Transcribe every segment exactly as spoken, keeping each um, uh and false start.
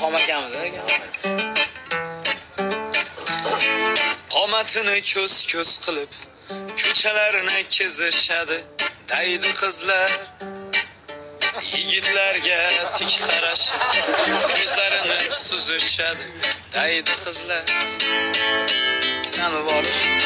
İlhom akamiz ekan. Qomatini ko'z-ko'z qilib, ko'chalarni kezishadi, daydi qizlar. Yigitlarga tik qarashib, ko'zlarini suzishadi, daydi qizlar. Nima bor?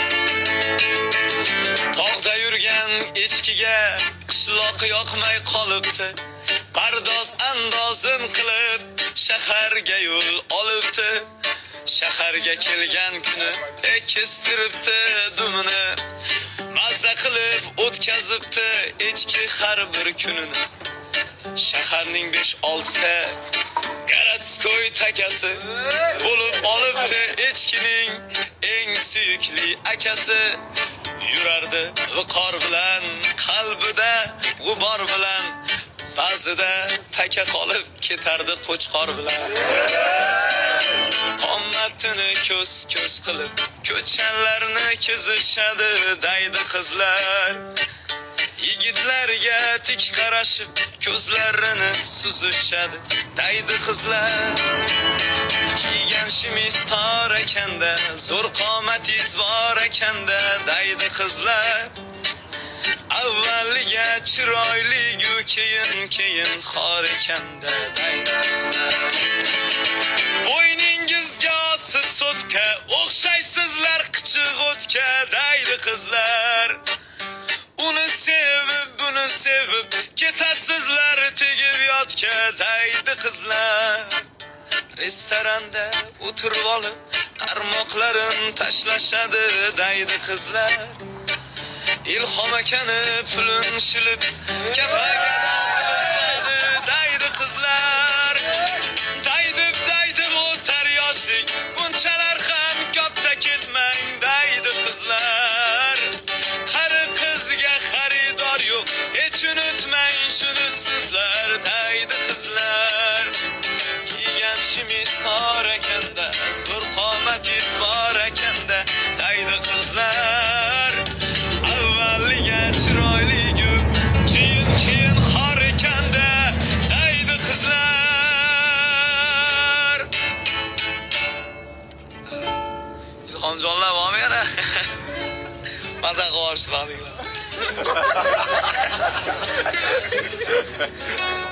Tog'da yurgan echkiga qishloq yoqmay qolibdi. Bardoz andozim qilib, shaharga yo'l olibdi. Shaharga kelgan kuni ekistiribdi dumini. Mazza qilib o'tkazibdi echki har bir kunini. Shaharning besh olti ta Garatskoy takasi bo'lib olibdi echkining eng suyukli akasi. Yurardi viqor bilan, qalbida g'ubor bilan, ba'zida taka qolib ketardi qo'chqor bilan. Qomatini ko'z-ko'z qilib, ko'chalarni kezishadi, daydi qizlar. Yigitlarga tik qarashib, ko'zlarini suzishadi, daydi qizlar. Kiygan shimiz tor ekanda, zo'r qomatingiz bor ekanda, daydi qizlar. Avvaliga chiroyli-gu, keyin-keyin xor ekanda, daydi qizlar. Bo'yningizga osib so'tga, o'xshaysizlar qichiq o'tga, daydi qizlar. Uni sevib, buni sevib, ketasizlar tegib yotga, daydi qizlar. Restoranda o'tirib olib, qarmoqlarin tashlashadi, daydi qizlar. Ilhom akani pulun shilib, kafaga qilishadi, daydi qizlar. Daydib, daydib o'tar yoshlik, bunchalar ham katta ketmang, daydi qizlar. Qari qizga xaridor yo'q, hech unutmang shuni sizlar, daydi qizlar. Kiygan shimiz tor ekanda, zo'r qomatingiz bor ekanda, daydi qizlar. Avvaliga chiroyli-gu, keyin-keyin xor ekanda, daydi qizlar. Ilhomjonlar bormi yana? Maza qilib yuborishdilar.